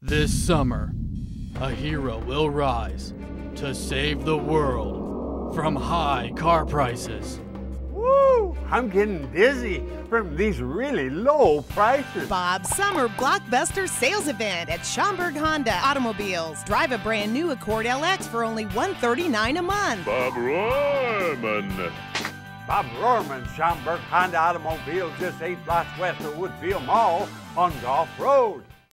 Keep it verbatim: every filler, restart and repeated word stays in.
This summer, a hero will rise to save the world from high car prices. Woo! I'm getting dizzy from these really low prices. Bob's Summer Blockbuster sales event at Schaumburg Honda Automobiles. Drive a brand new Accord L X for only one hundred thirty-nine dollars a month. Bob Rohrman. Bob Rohrman, Schaumburg Honda Automobiles, just eight blocks west of Woodfield Mall on Gulf Road.